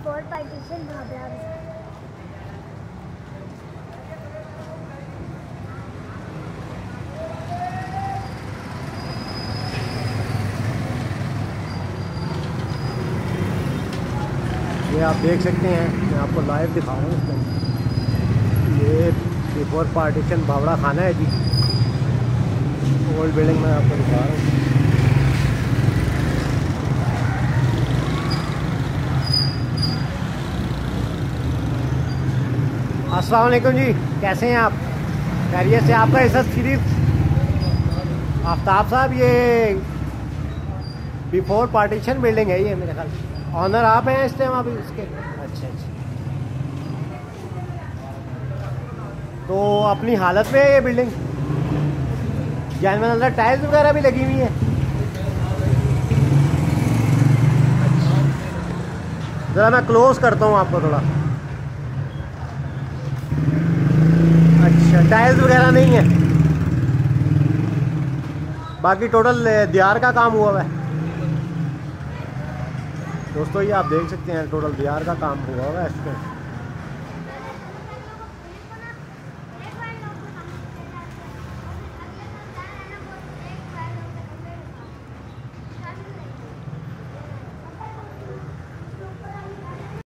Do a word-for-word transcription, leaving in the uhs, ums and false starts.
Before partition Bhabra. ये आप देख सकते हैं, मैं आपको लाइव दिखा रहा हूँ इसमें। ये बिफोर पार्टीशन भाबरा खाना है जी, ओल्ड बिल्डिंग में आपको दिखा रहा हूँ। अस्सलाम वालेकुम जी, कैसे हैं आप? खैरियत से? आपका इज्जत शरीफ आफ्ताब साहब, ये बिफोर पार्टीशन बिल्डिंग है ये, मेरे ख्याल ऑनर आप हैं इस टाइम अभी इसके? अच्छा अच्छा। तो अपनी हालत में है ये बिल्डिंग? यानी मतलब अंदर टाइल्स वगैरह भी लगी हुई है? अच्छा, ज़रा मैं क्लोज करता हूँ आपको थोड़ा। अच्छा, टाइल्स वगैरह नहीं है, बाकी टोटल दीवार का काम हुआ है दोस्तों। ये आप देख सकते हैं, टोटल दीवार का काम हुआ है इसमें।